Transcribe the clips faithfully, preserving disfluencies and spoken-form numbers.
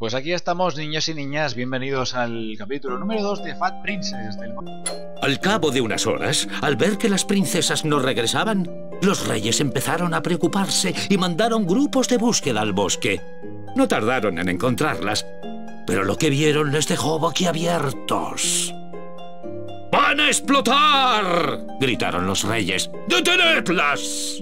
Pues aquí estamos, niños y niñas, bienvenidos al capítulo número dos de Fat Princess del... Al cabo de unas horas, al ver que las princesas no regresaban, los reyes empezaron a preocuparse y mandaron grupos de búsqueda al bosque. No tardaron en encontrarlas, pero lo que vieron les dejó boquiabiertos. ¡Van a explotar!, gritaron los reyes. ¡Detenedlas!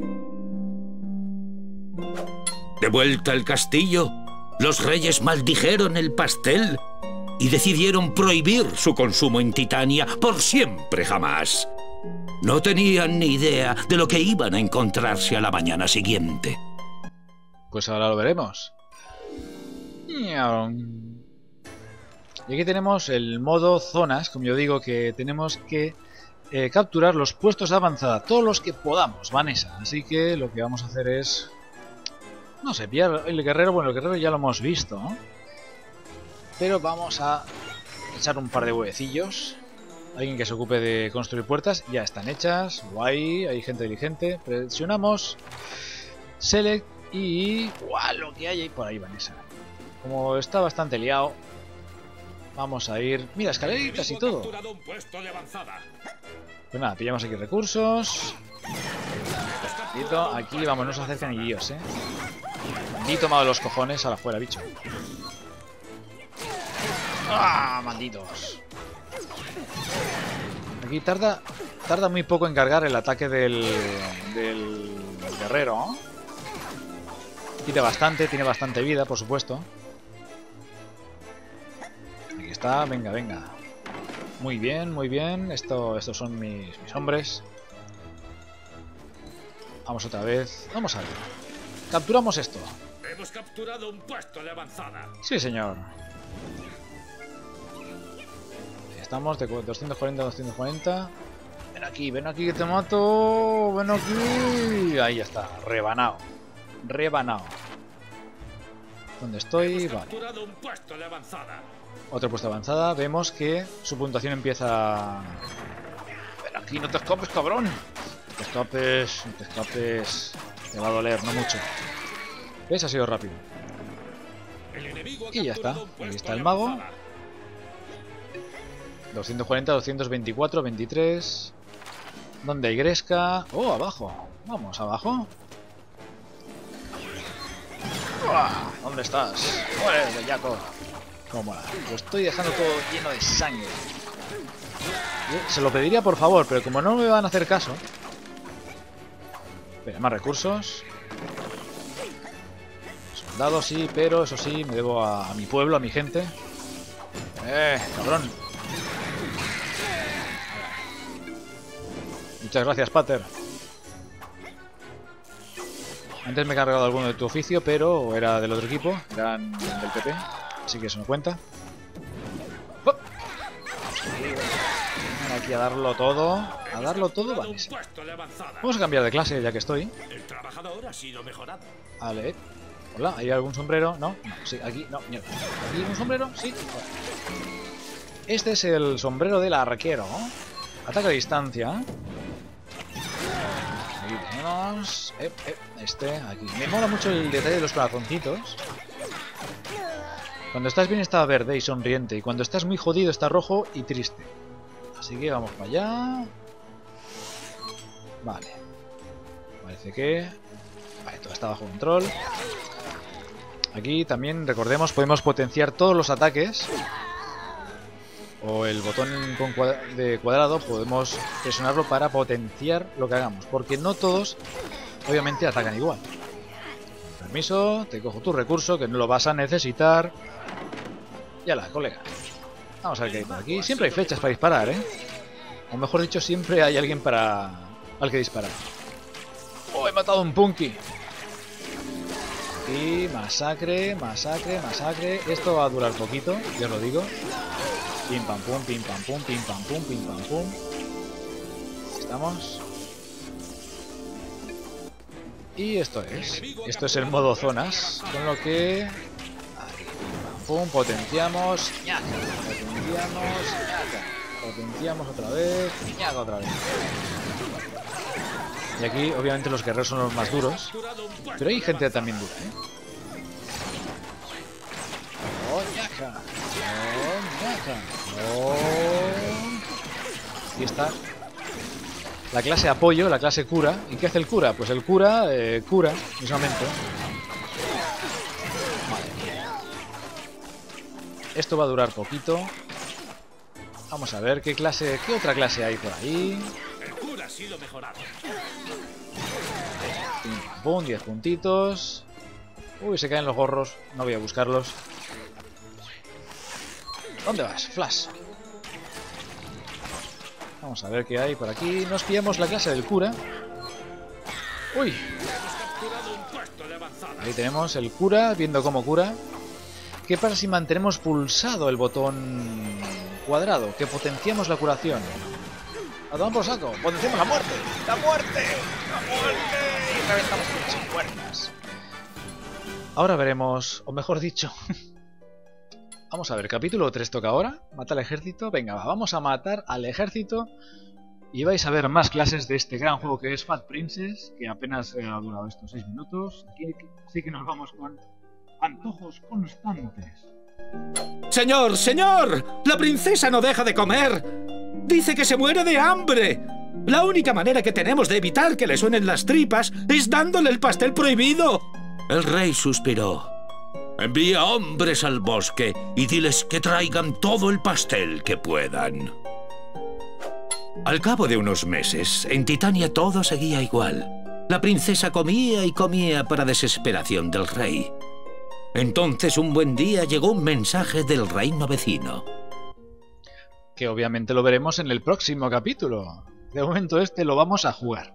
De vuelta al castillo, los reyes maldijeron el pastel y decidieron prohibir su consumo en Titania por siempre jamás. No tenían ni idea de lo que iban a encontrarse a la mañana siguiente. Pues ahora lo veremos. Y aquí tenemos el modo zonas, como yo digo, que tenemos que eh, capturar los puestos de avanzada, todos los que podamos, Vanessa. Así que lo que vamos a hacer es... No sé, pillar el guerrero. Bueno, el guerrero ya lo hemos visto, ¿no? Pero vamos a echar un par de huevecillos. Alguien que se ocupe de construir puertas. Ya están hechas. Guay, hay gente diligente. Presionamos Select y... ¡Guau! Lo que hay ahí por ahí, Vanessa. Como está bastante liado, vamos a ir... Mira, escaleritas y todo. Pues nada, pillamos aquí recursos. Aquí, vamos, no se acercan ni Dios, eh. Ni tomado los cojones a la fuera, bicho. ¡Ah, malditos! Aquí tarda tarda muy poco en cargar el ataque del, del guerrero, ¿eh? Quita bastante, tiene bastante vida, por supuesto. Aquí está, venga, venga. Muy bien, muy bien. Esto, estos son mis, mis hombres. Vamos otra vez. Vamos a ver. Capturamos esto. Hemos capturado un puesto de avanzada. Sí, señor. Estamos de doscientos cuarenta a doscientos cuarenta. Ven aquí, ven aquí que te mato. Ven aquí. Ahí ya está. Rebanado. Rebanado. ¿Dónde estoy? Vale. Un puesto de avanzada. Otro puesto de avanzada. Vemos que su puntuación empieza... Ven aquí, no te escapes, cabrón. No te escapes, no te escapes. Te va a doler, no mucho. ¿Ves? Ha sido rápido. Y ya está. Ahí está el mago. doscientos cuarenta, doscientos veinticuatro, veintitrés. ¿Dónde hay Gresca? Oh, abajo. Vamos, abajo. ¿Dónde estás? ¡Joder, bellaco! ¿Cómo mola? Lo estoy dejando todo lleno de sangre. Se lo pediría por favor, pero como no me van a hacer caso... Espera, más recursos. Soldados sí, pero eso sí, me debo a, a mi pueblo, a mi gente. ¡Eh, cabrón! Muchas gracias, Pater. Antes me he cargado alguno de tu oficio, pero era del otro equipo, eran del P P, así que eso no cuenta. ¡Oh! Aquí a darlo todo, a darlo todo, vale. Vamos a cambiar de clase ya que estoy. El trabajador ha sido mejorado. Vale. Hola, ¿hay algún sombrero? No, no, sí, aquí, no, mierda. ¿Aquí un sombrero? Sí. Este es el sombrero del arquero. Ataque a distancia. Aquí tenemos... Eh, eh, este, aquí. Me mola mucho el detalle de los corazoncitos. Cuando estás bien está verde y sonriente. Y cuando estás muy jodido está rojo y triste. Así que vamos para allá. Vale. Parece que... Vale, todo está bajo control. Aquí también, recordemos, podemos potenciar todos los ataques. O el botón con cuadra de cuadrado podemos presionarlo para potenciar lo que hagamos. Porque no todos, obviamente, atacan igual. Permiso, te cojo tu recurso, que no lo vas a necesitar. Ya la, colega. Vamos a ver qué hay por aquí. Siempre hay flechas para disparar, ¿eh? O mejor dicho, siempre hay alguien para al que disparar. ¡Oh, he matado a un punky! Aquí, masacre, masacre, masacre. Esto va a durar poquito, ya os lo digo. Pim pam pum, pim pam pum, pim pam pum, pim pam pum. Estamos. Y esto es. Esto es el modo zonas. Con lo que... Aquí, pim pam pum, potenciamos. Ñaca, potenciamos, ñaca. Potenciamos otra vez. Ñaca otra vez. Y aquí, obviamente, los guerreros son los más duros. Pero hay gente también dura, ¿eh? ñaca. Oh, ñaca. Oh. Aquí está. La clase apoyo, la clase cura. ¿Y qué hace el cura? Pues el cura eh, cura, mismamente. Vale. Esto va a durar poquito. Vamos a ver qué clase, qué otra clase hay por ahí. El cura sí lo mejorado. Pum, diez puntitos. Uy, se caen los gorros. No voy a buscarlos. ¿Dónde vas? Flash. Vamos a ver qué hay por aquí. Nos pillamos la clase del cura. Uy. Ahí tenemos el cura, viendo cómo cura. ¿Qué pasa si mantenemos pulsado el botón cuadrado? Que potenciamos la curación. ¡A tomar por saco! ¡Potenciamos la muerte! ¡La muerte! ¡La muerte! Y reventamos las puertas. Ahora veremos, o mejor dicho... Vamos a ver, capítulo tres toca ahora. Mata al ejército. Venga, va, vamos a matar al ejército. Y vais a ver más clases de este gran juego que es Fat Princess, que apenas ha durado estos seis minutos. Aquí sí que nos vamos con antojos constantes. ¡Señor, señor! ¡La princesa no deja de comer! ¡Dice que se muere de hambre! La única manera que tenemos de evitar que le suenen las tripas es dándole el pastel prohibido. El rey suspiró. Envía hombres al bosque y diles que traigan todo el pastel que puedan. Al cabo de unos meses, en Titania todo seguía igual. La princesa comía y comía para desesperación del rey. Entonces, un buen día llegó un mensaje del reino vecino. Que obviamente lo veremos en el próximo capítulo. De momento este lo vamos a jugar.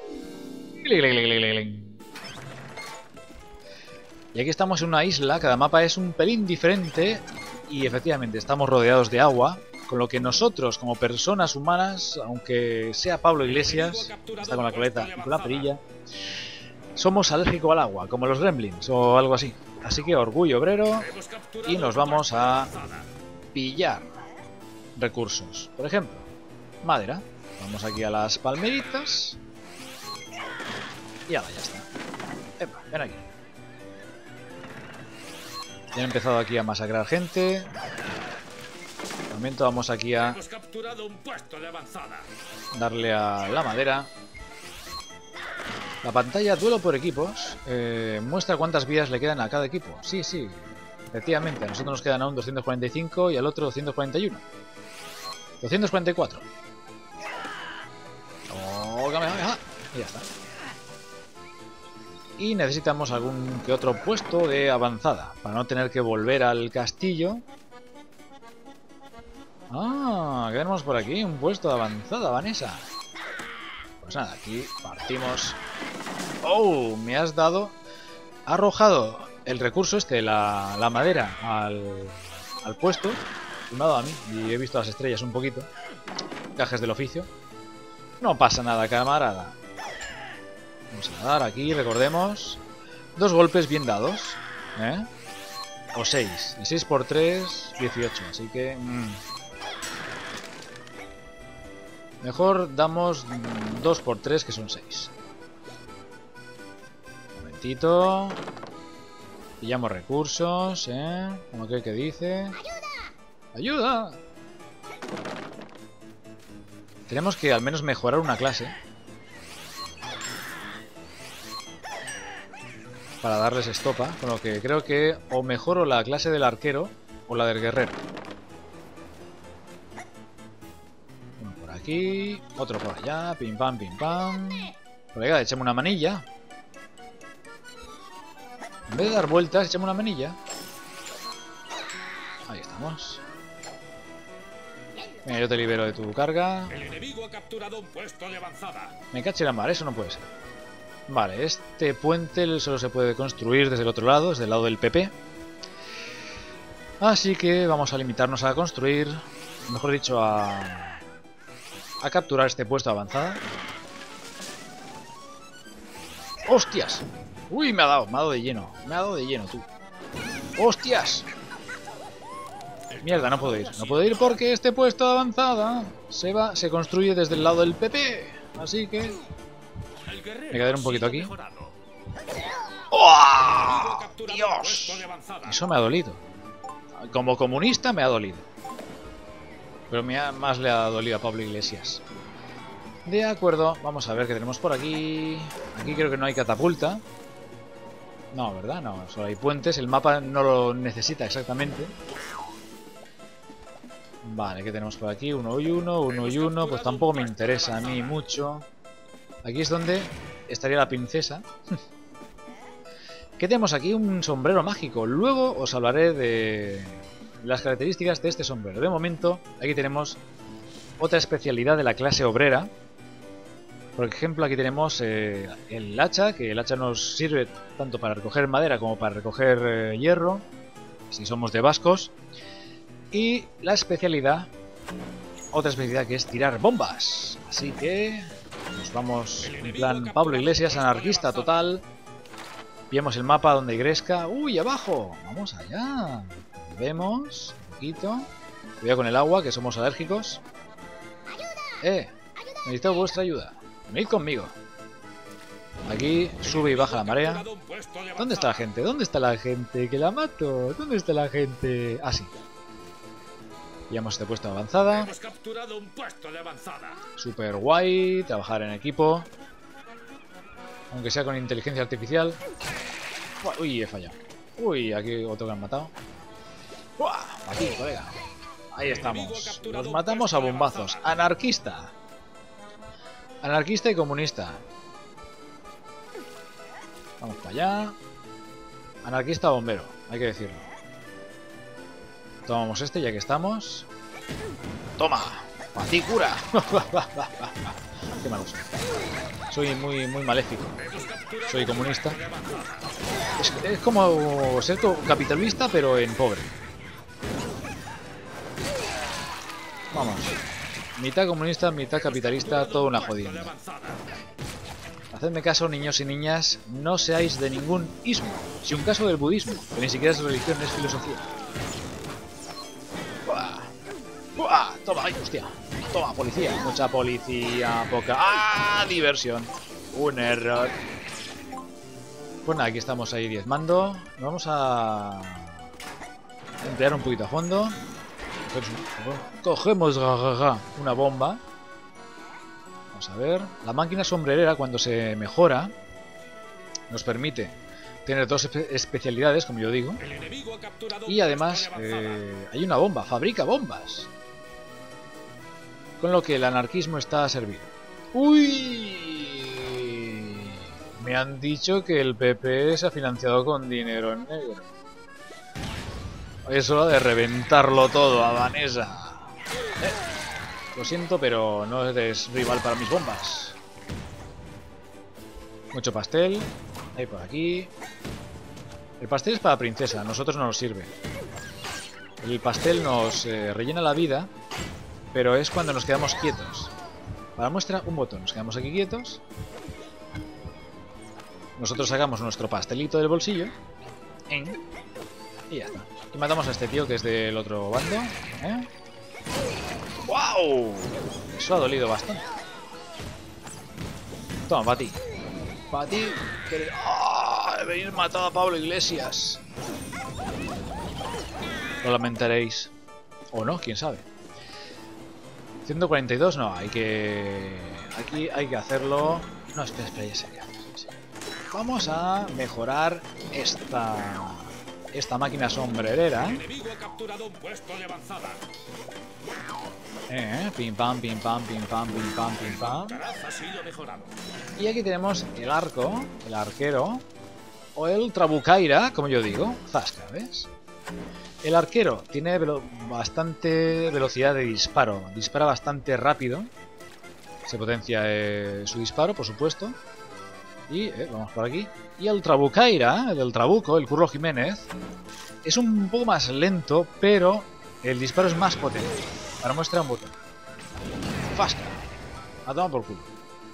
Y aquí estamos en una isla, cada mapa es un pelín diferente y efectivamente estamos rodeados de agua, con lo que nosotros como personas humanas, aunque sea Pablo Iglesias, está con la coleta y con la perilla, somos alérgicos al agua, como los gremlins o algo así. Así que orgullo obrero y nos vamos a pillar recursos. Por ejemplo, madera. Vamos aquí a las palmeritas y ahora ya está. Epa, ven aquí. Ya han empezado aquí a masacrar gente. De momento vamos aquí a darle a la madera. La pantalla duelo por equipos eh, muestra cuántas vidas le quedan a cada equipo. Sí, sí, efectivamente. A nosotros nos quedan aún doscientos cuarenta y cinco y al otro doscientos cuarenta y uno. doscientos cuarenta y cuatro. Oh, y ya está. Y necesitamos algún que otro puesto de avanzada para no tener que volver al castillo. Ah, ¿qué tenemos por aquí? Un puesto de avanzada, Vanessa. Pues nada, aquí partimos. Oh, me has dado... Ha arrojado el recurso este, la, la madera, al, al puesto. Y me ha dado a mí. Y he visto las estrellas un poquito. Gajes del oficio. No pasa nada, camarada. Vamos a dar aquí, recordemos. Dos golpes bien dados. ¿Eh? O seis. Y seis por tres, dieciocho. Así que... Mmm. Mejor damos dos por tres, que son seis. Un momentito. Pillamos recursos, ¿eh? Como aquel que dice... ¡Ayuda! Tenemos que al menos mejorar una clase. Para darles estopa, con lo que creo que o mejoro la clase del arquero o la del guerrero. Uno por aquí, otro por allá, pim pam, pim pam. Colega, échame una manilla. En vez de dar vueltas, échame una manilla. Ahí estamos. Venga, yo te libero de tu carga. El enemigo ha capturado un puesto de avanzada. Me caché la mar, eso no puede ser. Vale, este puente solo se puede construir desde el otro lado, desde el lado del P P. Así que vamos a limitarnos a construir, mejor dicho, a, a capturar este puesto de avanzada. ¡Hostias! Uy, me ha dado, me ha dado de lleno, me ha dado de lleno, tú. ¡Hostias! Mierda, no puedo ir, no puedo ir porque este puesto de avanzada se va, se construye desde el lado del P P. Así que... me quedaré un poquito aquí. ¡Oh! ¡Dios! Eso me ha dolido. como comunista me ha dolido. Pero me ha, más le ha dolido a Pablo Iglesias. De acuerdo, vamos a ver qué tenemos por aquí. Aquí creo que no hay catapulta. No, ¿verdad? No, solo hay puentes. El mapa no lo necesita exactamente. Vale, ¿qué tenemos por aquí? Uno y uno, uno y uno. Pues tampoco me interesa a mí mucho. Aquí es donde estaría la princesa. ¿Qué tenemos aquí? Un sombrero mágico. Luego os hablaré de las características de este sombrero. De momento, aquí tenemos otra especialidad de la clase obrera. Por ejemplo, aquí tenemos eh, el hacha, que el hacha nos sirve tanto para recoger madera como para recoger eh, hierro, si somos de vascos. Y la especialidad, otra especialidad que es tirar bombas. Así que nos vamos en plan Pablo Iglesias, anarquista total. Vemos el mapa donde hay Gresca. ¡Uy, abajo! Vamos allá. Vemos un poquito. Cuidado con el agua, que somos alérgicos. ¡Eh! Necesito vuestra ayuda. Venid conmigo. Aquí sube y baja la marea. ¿Dónde está la gente? ¿Dónde está la gente? ¡Que la mato! ¿Dónde está la gente? Ah, sí. Llevamos este puesto de avanzada. Hemos capturado un puesto de avanzada. Super guay. Trabajar en equipo. Aunque sea con inteligencia artificial. Uy, he fallado. Uy, aquí otro que han matado. ¡Buah! Aquí, colega. Ahí estamos. Nos matamos a bombazos. Anarquista. Anarquista y comunista. Vamos para allá. Anarquista bombero, hay que decirlo. Tomamos este ya que estamos. Toma. Para ti, cura. Qué malo soy. Soy muy, muy maléfico. Soy comunista. Es, es como ser capitalista, pero en pobre. Vamos. Mitad comunista, mitad capitalista, toda una jodienda. Hacedme caso, niños y niñas, no seáis de ningún ismo. Si un caso del budismo, que ni siquiera es religión, es filosofía. ¡Buah! ¡Buah! Toma, ay, hostia. Toma, policía. Mucha policía, poca... ¡Ah! Diversión. Un error. Pues nada, aquí estamos ahí diezmando. Vamos a... emplear un poquito a fondo. Cogemos una bomba. Vamos a ver. La máquina sombrerera, cuando se mejora, nos permite tener dos espe especialidades, como yo digo. Y además eh, hay una bomba, fabrica bombas. Con lo que el anarquismo está servido. ¡Uy! Me han dicho que el P P se ha financiado con dinero en negro. Es hora de reventarlo todo a Vanessa. Eh, lo siento, pero no eres rival para mis bombas. Mucho pastel. Ahí por aquí. El pastel es para princesa, a nosotros no nos sirve. El pastel nos eh, rellena la vida, pero es cuando nos quedamos quietos. Para muestra, un botón. Nos quedamos aquí quietos. Nosotros sacamos nuestro pastelito del bolsillo. Y ya está. Y matamos a este tío que es del otro bando. ¿Eh? ¡Wow! Eso ha dolido bastante. Toma, para ti. Para ti. Que... ¡Oh! He venido matado a Pablo Iglesias. Lo lamentaréis. O no, quién sabe. ciento cuarenta y dos, no, hay que... Aquí hay que hacerlo... No, espera, espera, ya sé qué hacer. Vamos a mejorar esta... Esta máquina sombrerera. Eh, pim pam, pim pam, pim pam, pim pam, pim pam. Y aquí tenemos el arco, el arquero, o el trabucaira, como yo digo. Zasca, ¿ves? El arquero tiene velo bastante velocidad de disparo, dispara bastante rápido. Se potencia eh, su disparo, por supuesto. Y eh, vamos por aquí. Y el trabucaira, el del trabuco, el Curro Jiménez, es un poco más lento, pero el disparo es más potente. Para muestra un botón. Fasca. A tomar por culo.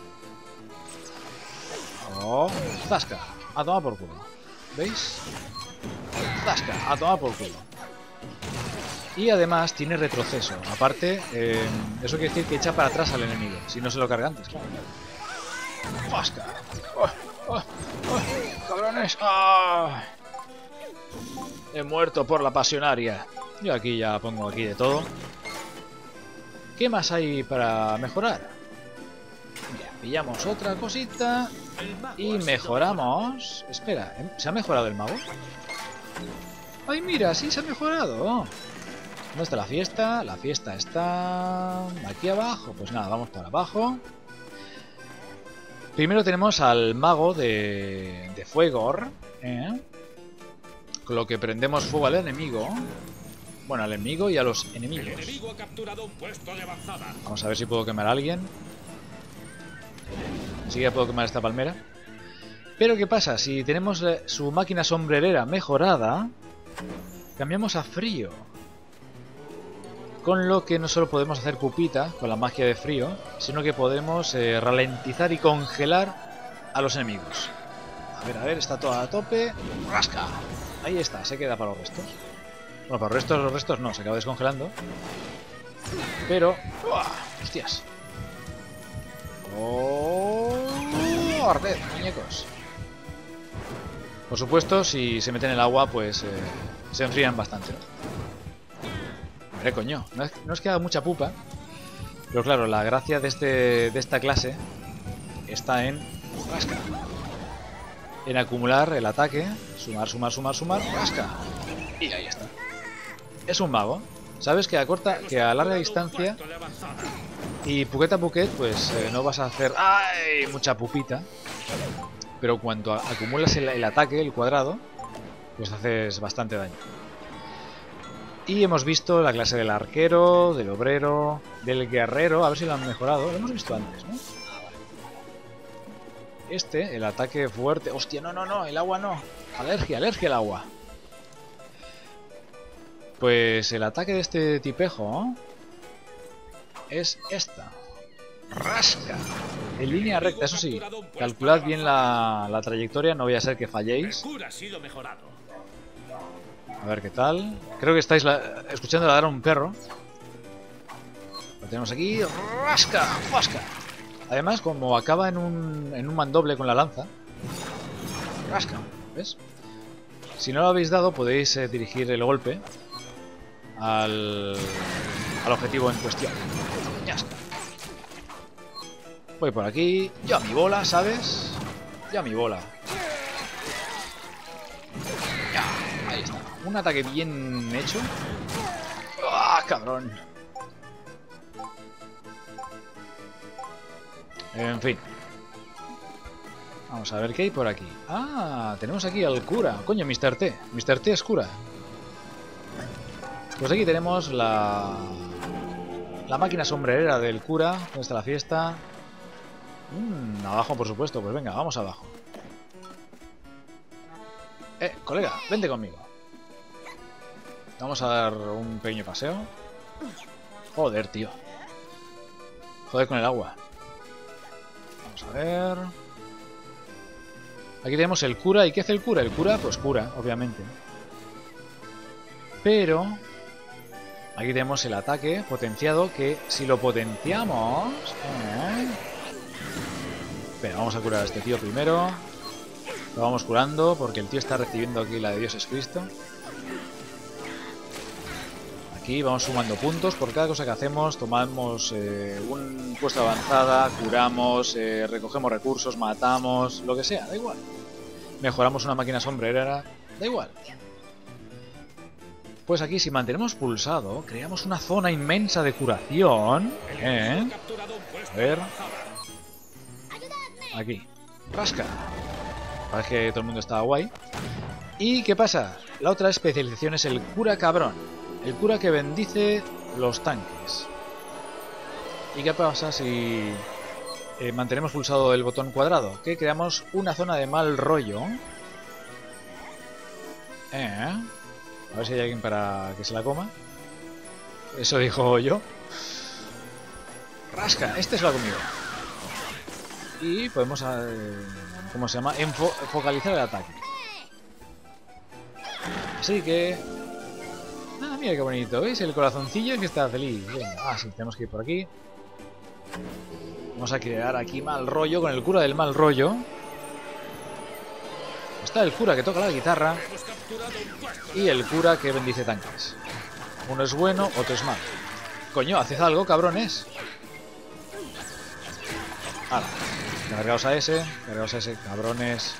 Oh, zasca. A tomar por culo. ¿Veis? Zasca. A tomar por culo. Y además tiene retroceso. Aparte, eh, eso quiere decir que echa para atrás al enemigo, si no se lo carga antes, claro. ¡Fasca! ¡Oh, oh, oh! ¡Cabrones! ¡Oh! He muerto por la pasionaria. Yo aquí ya pongo aquí de todo. ¿Qué más hay para mejorar? Ya, pillamos otra cosita y mejoramos. Espera, ¿se ha mejorado el mago? ¡Ay, mira! ¡Sí se ha mejorado! ¿Dónde está la fiesta? La fiesta está aquí abajo. Pues nada, vamos para abajo. Primero tenemos al mago de, de fuego, ¿eh? Con lo que prendemos fuego al enemigo. Bueno, al enemigo y a los enemigos. El enemigo ha capturado un puesto de avanzada. Vamos a ver si puedo quemar a alguien. Sí que puedo quemar esta palmera. Pero ¿qué pasa? Si tenemos eh, su máquina sombrerera mejorada, cambiamos a frío. Con lo que no solo podemos hacer pupita con la magia de frío, sino que podemos eh, ralentizar y congelar a los enemigos. A ver, a ver, está toda a tope. ¡Rasca! Ahí está, se queda para los restos. Bueno, para los restos, los restos no, se acaba descongelando. Pero... ¡uah! ¡Hostias! ¡Oh! ¡Arded, muñecos! Por supuesto, si se meten en el agua, pues eh, se enfrían bastante. Hombre, coño, no es, no es que haga mucha pupa. Pero claro, la gracia de, este, de esta clase está en... ¡rasca! En acumular el ataque. Sumar, sumar, sumar, sumar. ¡Rasca! Y ahí está. Es un mago. Sabes que a corta, que a larga distancia y puquet a puquet, pues eh, no vas a hacer ¡ay! Mucha pupita. Pero cuando acumulas el, el ataque, el cuadrado, pues haces bastante daño. Y hemos visto la clase del arquero, del obrero, del guerrero. A ver si lo han mejorado. Lo hemos visto antes, ¿no? Ah, vale. Este, el ataque fuerte. Hostia, no, no, no, el agua no. Alergia, alergia al agua. Pues el ataque de este tipejo es esta. ¡Rasca! En línea recta, eso sí. Calculad bien la, la trayectoria, no voy a ser que falléis. A ver qué tal. Creo que estáis la, escuchando ladrar a un perro. Lo tenemos aquí. ¡Rasca! ¡Rasca! Además, como acaba en un, en un mandoble con la lanza. ¡Rasca! ¿Ves? Si no lo habéis dado, podéis eh, dirigir el golpe al, al objetivo en cuestión. Ya está. Voy por aquí. Yo a mi bola, ¿sabes? Yo a mi bola. Ya, ahí está. Un ataque bien hecho. ¡Ah, cabrón! En fin. Vamos a ver qué hay por aquí. Ah, tenemos aquí al cura. Coño, mister T. mister T es cura. Pues aquí tenemos la... la máquina sombrerera del cura. ¿Dónde está la fiesta? Mm, abajo, por supuesto. Pues venga, vamos abajo. Eh, colega, vente conmigo. Vamos a dar un pequeño paseo. Joder, tío. Joder con el agua. Vamos a ver... Aquí tenemos el cura. ¿Y qué hace el cura? El cura, pues cura, obviamente. Pero... aquí tenemos el ataque potenciado, que si lo potenciamos... ¿eh? Pero vamos a curar a este tío primero. Lo vamos curando porque el tío está recibiendo aquí la de Dios es Cristo. Aquí vamos sumando puntos por cada cosa que hacemos. Tomamos eh, un puesto de avanzada, curamos, eh, recogemos recursos, matamos, lo que sea, da igual. Mejoramos una máquina sombrerera, da igual. Pues aquí, si mantenemos pulsado, creamos una zona inmensa de curación. ¿Eh? A ver. Aquí. Rasca. Parece que todo el mundo está guay. ¿Y qué pasa? La otra especialización es el cura cabrón. El cura que bendice los tanques. ¿Y qué pasa si eh, mantenemos pulsado el botón cuadrado? Que creamos una zona de mal rollo. ¿Eh? A ver si hay alguien para que se la coma. Eso dijo yo. Rasca, este se lo ha comido. Y podemos, eh, ¿cómo se llama? Enfo focalizar el ataque. Así que... ah, mira qué bonito, ¿veis? El corazoncillo que está feliz. Venga. Ah, sí, tenemos que ir por aquí. Vamos a crear aquí mal rollo con el cura del mal rollo. Está el cura que toca la guitarra y el cura que bendice tanques. Uno es bueno, otro es malo. Coño, haced algo, cabrones. Ahora, cargaos a ese, cargaos a ese, cabrones.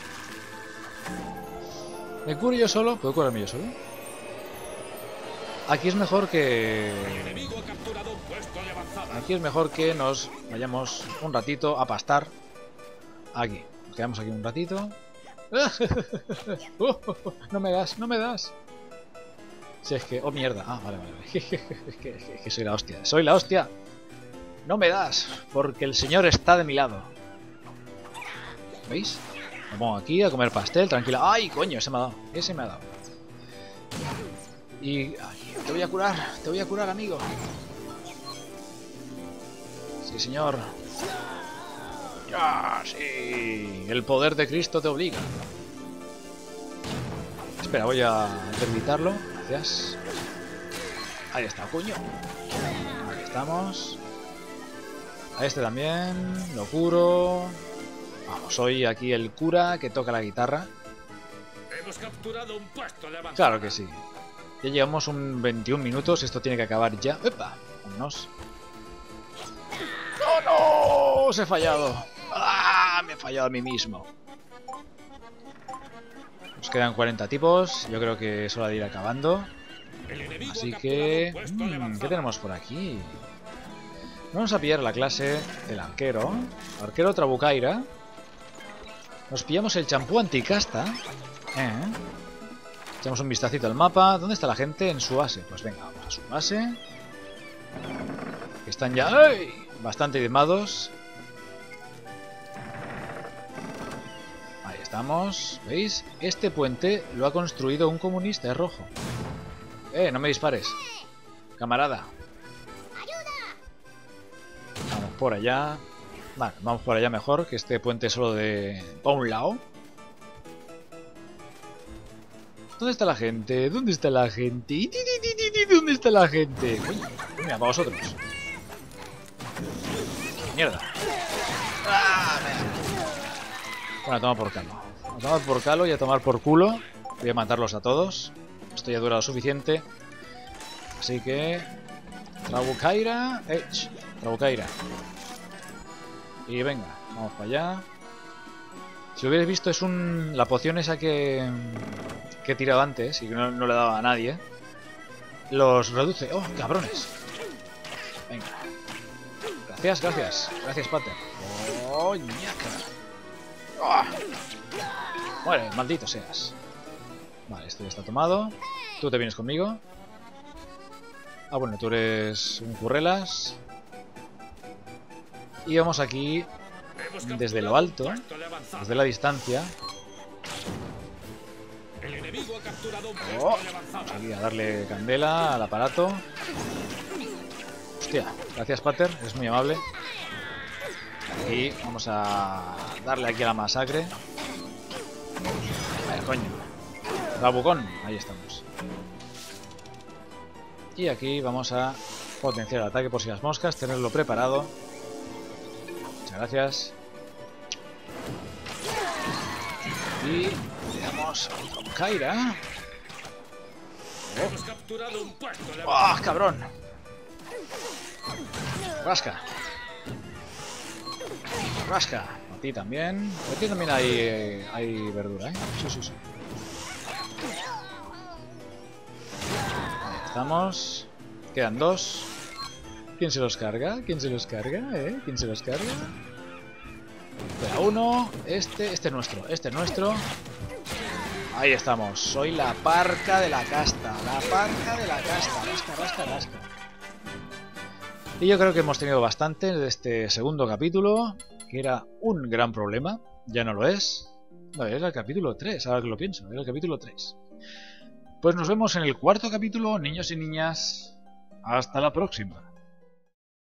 ¿Me curo yo solo? ¿Puedo curarme yo solo? Aquí es mejor que... Aquí es mejor que nos vayamos un ratito a pastar. Aquí. Nos quedamos aquí un ratito. No me das, no me das. Si es que... Oh, mierda. Ah, vale, vale. Es que, es que soy la hostia. Soy la hostia. No me das, porque el señor está de mi lado. ¿Veis? Me pongo aquí a comer pastel, tranquila. ¡Ay, coño! Ese me ha dado. Ese me ha dado. Y... Ay, te voy a curar. Te voy a curar, amigo. Sí, señor. ¡Ya! ¡Sí! El poder de Cristo te obliga. Espera, voy a interditarlo. Gracias. Ahí está, coño. Ahí estamos. A este también. Lo curo. Vamos, soy aquí el cura que toca la guitarra. Hemos capturado un puesto de avanzada. Claro que sí. Ya llevamos un veintiún minutos. Esto tiene que acabar ya. ¡Epa! Vámonos. ¡No, no! ¡Os he fallado! ¡Ah! Me he fallado a mí mismo. Nos quedan cuarenta tipos. Yo creo que es hora de ir acabando. Así que... Mmm, ¿qué tenemos por aquí? Vamos a pillar la clase del arquero. Arquero Trabucaira. Nos pillamos el champú anticasta. ¿Eh? Echamos un vistacito al mapa. ¿Dónde está la gente? En su base. Pues venga, vamos a su base. Que están ya ¡ay! Bastante diezmados. Ahí estamos. ¿Veis? Este puente lo ha construido un comunista, es rojo. Eh, no me dispares. Camarada. Vamos por allá. Vale, vamos por allá mejor, que este puente es solo de... para un lado. ¿Dónde está la gente? ¿Dónde está la gente? ¿Dónde está la gente? Uy, mira, para vosotros. Mierda. ¡Ah! Bueno, a tomar por calo. A tomar por calo y a tomar por culo. Voy a matarlos a todos. Esto ya dura lo suficiente. Así que... Trabucaira. Eh, Trabucaira. Y venga, vamos para allá. Si lo hubierais visto, es un... la poción esa que... que he tirado antes y que no, no le daba a nadie. Los reduce. ¡Oh, cabrones! Venga. Gracias, gracias. Gracias, Pater. ¡Oh, ñaca! ¡Oh! Muere, maldito seas. Vale, esto ya está tomado. Tú te vienes conmigo. Ah, bueno, tú eres un currelas. Y vamos aquí desde lo alto, desde la distancia. Oh, vamos aquí a darle candela al aparato. Hostia, gracias Pater, es muy amable. Y vamos a darle aquí a la masacre. A ver, coño. Rabucón, ahí estamos. Y aquí vamos a potenciar el ataque por si las moscas, tenerlo preparado. Muchas gracias. Y le damos a Kaira. ¡Oh! ¡Oh, cabrón! Rasca. Rasca. A ti también. A ti también hay, hay verdura, ¿eh? Sí, sí, sí. Ahí estamos. Quedan dos. ¿Quién se los carga? ¿Quién se los carga? ¿Eh? ¿Quién se los carga? Espera, uno. Este, este es nuestro. Este es nuestro. Ahí estamos. Soy la parca de la casta. La parca de la casta. Rasca, rasca, rasca. Y yo creo que hemos tenido bastante de este segundo capítulo, que era un gran problema. Ya no lo es. No, era el capítulo tres, ahora que lo pienso. Era el capítulo tres. Pues nos vemos en el cuarto capítulo, niños y niñas. Hasta la próxima.